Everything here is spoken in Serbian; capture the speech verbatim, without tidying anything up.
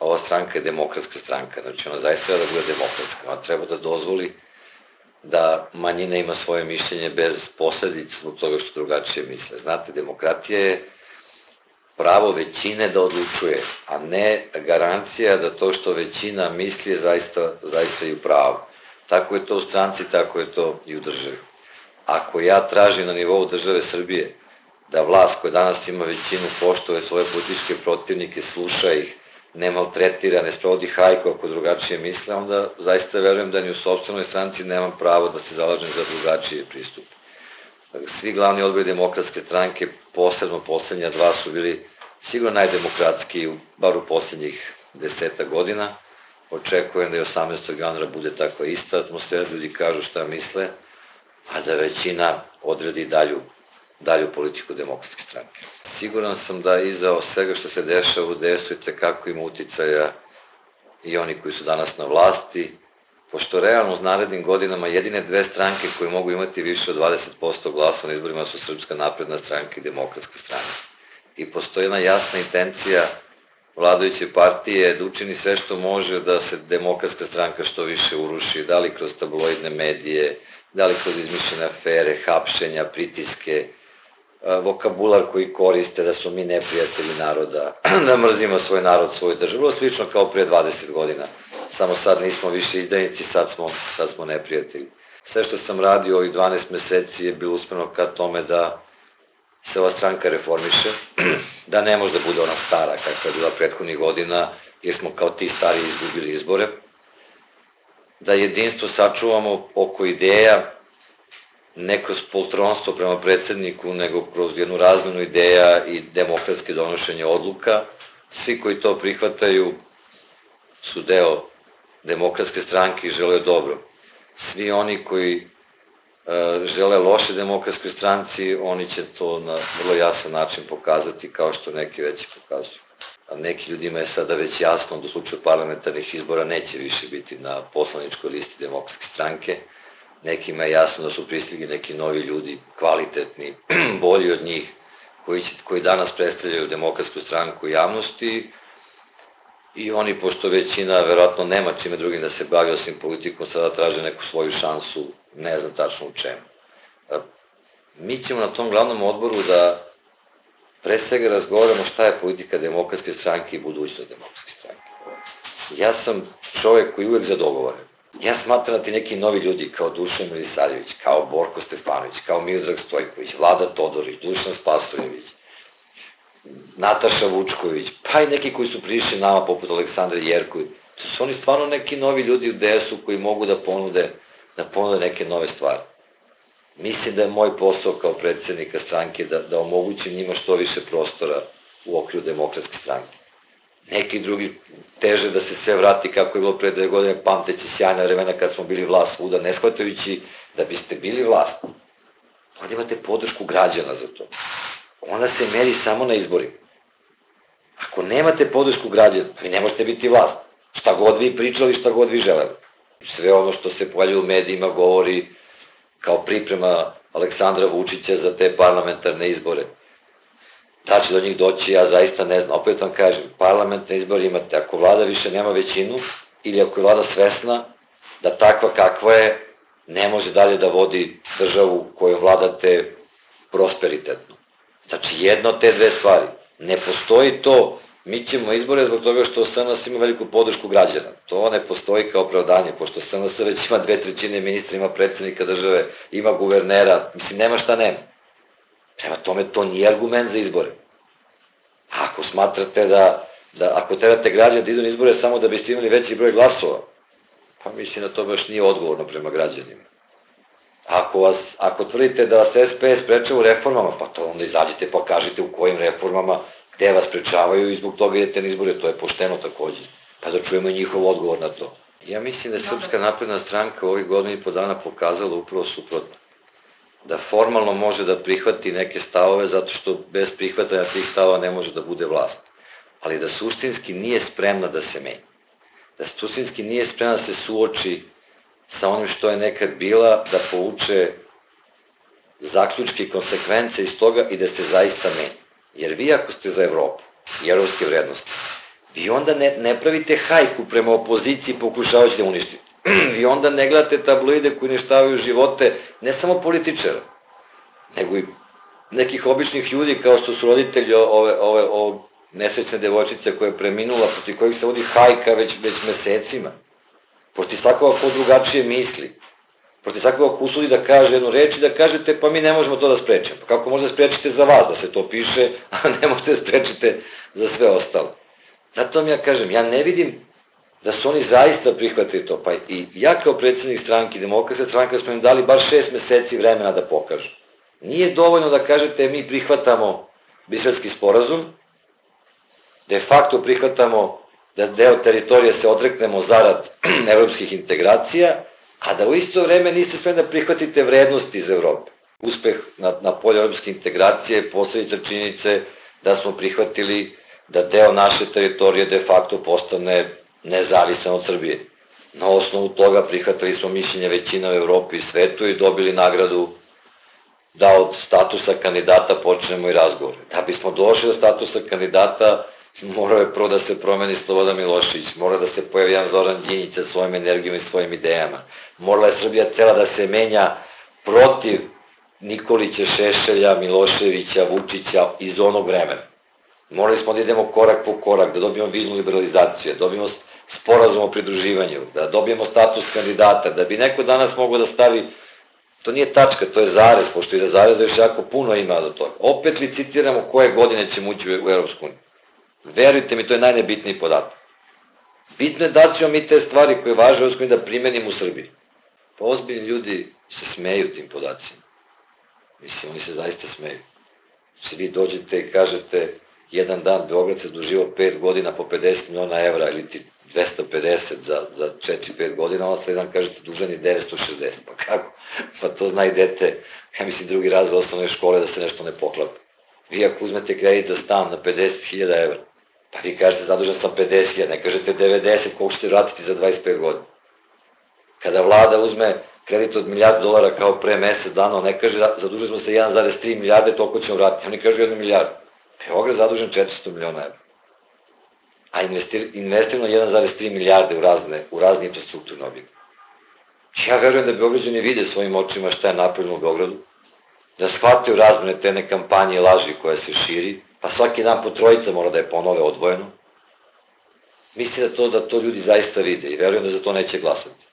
ova stranka je demokratska stranka, znači ona zaista treba da bude demokratska, ona treba da dozvoli da manjina ima svoje mišljenje bez posledica zbog toga što drugačije misle. Znate, demokratija je pravo većine da odlučuje, a ne garancija da to što većina misli je zaista, zaista i u pravu. Tako je to u stranci, tako je to i u državi. Ako ja tražim na nivou države Srbije da vlast koja danas ima većinu poštuje svoje političke protivnike, sluša ih, ne maltretira, ne sprovodi hajku ako drugačije misle, onda zaista verujem da ni u sopstvenoj stranci nemam pravo da se zalažem za drugačije pristup. Svi glavni odbori demokratske stranke, posebno poslednja dva, su bili sigurno najdemokratskiji, bar u poslednjih deseta godina. Očekujem da i osamnaestog januara bude takva ista atmosfera, ljudi kažu šta misle, a da većina odredi dalju, dalju politiku demokratske stranke. Siguran sam da iza svega što se dešava u D S U i tekako ima uticaja i oni koji su danas na vlasti, pošto realno uz narednim godinama jedine dve stranke koje mogu imati više od dvadeset posto glasa na izborima su Srpska napredna stranka i Demokratska stranka. I postoji jedna jasna intencija vladajuće partije da učini sve što može da se Demokratska stranka što više uruši, da li kroz tabloidne medije, da li kroz izmišljene afere, hapšenja, pritiske, vokabular koji koriste da su mi neprijatelji naroda, da mrzimo svoj narod, svoju državu, slično kao pre dvadeset godina. Samo sad nismo više izdajnici, sad smo, sad smo neprijatelji. Sve što sam radio ovih dvanaest meseci je bilo usmereno ka tome da se ova stranka reformiše, da ne može da bude ona stara kakva je bila prethodnih godina, jer smo kao ti stari izgubili izbore, da jedinstvo sačuvamo oko ideja, ne kroz poltronstvo prema predsedniku, nego kroz jednu razmenu ideja i demokratske donošenje odluka. Svi koji to prihvataju su deo Demokratske stranke i žele dobro. Svi oni koji žele loše Demokratskoj stranci, oni će to na vrlo jasan način pokazati, kao što neki već pokazuju. A neki ljudima je sada već jasno da u slučaju parlamentarnih izbora neće više biti na poslaničkoj listi Demokratske stranke. Nekima je jasno da su pristigli neki novi ljudi, kvalitetni, bolji od njih, koji, će, koji danas predstavljaju Demokratsku stranku u javnosti, i oni, pošto većina verovatno nema čime drugim da se bavi osim politikom, sada traže neku svoju šansu, ne znam tačno u čemu. Mi ćemo na tom glavnom odboru da pre svega razgovaramo šta je politika Demokratske stranke i budućnost Demokratske stranke. Ja sam čovek koji uvek za dogovore. Ja smatram da ti neki novi ljudi kao Dušan Milisavljević, kao Borko Stefanović, kao Miodrag Stojković, Vlada Todorić, Dušan Spasojević, Nataša Vučković, pa i neki koji su prišli nama poput Aleksandra Jerković, to su oni stvarno neki novi ljudi u D S U koji mogu da ponude, da ponude neke nove stvari. Mislim da je moj posao kao predsednika stranke da, da omogućim njima što više prostora u okviru Demokratske stranke. Neki drugi teže da se sve vrati kako je bilo pre dve godine, pamteći sjajna vremena kad smo bili vlast svuda, ne shvatajući da biste bili vlast. Onda imate podršku građana za to. Ona se meri samo na izborima. Ako nemate podršku građana, vi ne možete biti vlast. Šta god vi pričali, šta god vi želeli. Sve ono što se pojavljuje u medijima govori kao priprema Aleksandra Vučića za te parlamentarne izbore. Da će do njih doći, ja zaista ne znam. Opet vam kažem, parlamentarne izbore imate. Ako vlada više nema većinu, ili ako je vlada svesna da takva kakva je, ne može dalje da vodi državu koju vladate prosperitetno. Znači, jedna od te dve stvari. Ne postoji to, mi ćemo izbore zbog toga što S N S ima veliku podršku građana. To ne postoji kao opravdanje, pošto S N S već ima dve trećine ministra, ima predsednika države, ima guvernera, mislim, nema šta nema. Prema tome, to nije argument za izbore. A ako smatrate da, da ako trebate građane da idu na izbore samo da biste imali veći broj glasova, pa mislim da to baš nije odgovorno prema građanima. Ako, vas, ako tvrdite da vas S P S sprečava u reformama, pa to onda izađite pa kažite u kojim reformama, gde vas sprečavaju i zbog toga idete na izbore, to je pošteno takođe. Pa da čujemo njihov odgovor na to. Ja mislim da je Srpska napredna stranka u ovih godina i po dana pokazala upravo suprotno. Da formalno može da prihvati neke stavove, zato što bez prihvatanja tih stavova ne može da bude vlast. Ali da suštinski nije spremna da se menja. Da suštinski nije spremna da se suoči sa onim što je nekad bila, da povuče zaključke i konsekvence iz toga i da se zaista menja. Jer vi ako ste za Evropu i evropske vrednosti, vi onda ne, ne pravite hajku prema opoziciji pokušavajući da uništite. Vi onda ne gledate tabloide koji uništavaju živote ne samo političara, nego i nekih običnih ljudi kao što su roditelji ove, ove, ove nesrećne devojčice koja je preminula, protiv kojih se vodi hajka već, već mesecima, protiv svakoga ko drugačije misli, protiv svakoga ko usudi da kaže jednu reč i da kažete pa mi ne možemo to da sprečemo. Pa kako možete sprečite za vas da se to piše, a ne možete da sprečite za sve ostalo. Zato vam ja kažem, ja ne vidim da su oni zaista prihvatili to, pa i ja kao predsjednik stranke, Demokratske stranke, smo im dali bar šest meseci vremena da pokažu. Nije dovoljno da kažete mi prihvatamo Briselski sporazum, de facto prihvatamo da deo teritorije se odreknemo zarad evropskih integracija, a da u isto vreme niste spremni da prihvatite vrednosti iz Evrope. Uspeh na, na polju evropske integracije je posledica činjenice da smo prihvatili da deo naše teritorije de facto postane nezavisan od Srbije. Na osnovu toga prihvatili smo mišljenje većina u Evropi i svetu i dobili nagradu da od statusa kandidata počnemo i razgovore. Da bismo došli do statusa kandidata, morao je prvo da se promeni Slobodan Milošević, mora da se pojavi jedan Zoran Đinđić sa svojim energijom i svojim idejama. Morala je Srbija cela da se menja protiv Nikolića, Šešelja, Miloševića, Vučića iz onog vremena. Morali smo da idemo korak po korak, da dobijemo viznu liberalizaciju, da dobijemo sporazum o pridruživanju, da dobijemo status kandidata, da bi neko danas mogao da stavi, to nije tačka, to je zarez, pošto i da zarez još jako puno ima do toga. Opet licitiramo koje godine ćemo ući u Evropsku uniju. Verujte mi, to je najnebitniji podatak. Bitno je da ćemo mi te stvari koje važe u Evropsku uniju da primenimo u Srbiji. Pa ozbiljni ljudi se smeju tim podacima. Mislim, oni se zaista smeju. Se vi dođete i kažete jedan dan Beograd se zaduživao pet godina po pedeset miliona evra ili ti dvesta pedeset za, za četiri pet godina, onda jedan kažete dužan je devetsto šezdeset. Pa kako? Pa to zna i dete, ja mislim drugi raz u osnovne škole da se nešto ne poklapa. Vi ako uzmete kredit za stan na pedeset hiljada evra, pa vi kažete zadužan sam pedeset hiljada, ne kažete devedeset, koliko ćete vratiti za dvadeset pet godina. Kada vlada uzme kredit od milijardu dolara kao pre mesec dana, on ne kaže zadužili smo se jedan zarez tri milijarde, toliko ćemo vratiti, oni kažu jednu milijardu. Beograd zadužen četiristo miliona evra, a investirano jedan zarez tri milijarde u razne, u razne infrastrukturne objekte. Ja verujem da Beograđani vide svojim očima šta je napravljeno u Beogradu, da shvataju razmene te kampanje i laži koja se širi, pa svaki dan po trojica mora da je ponove odvojeno. Mislim da to, da to ljudi zaista vide i verujem da za to neće glasati.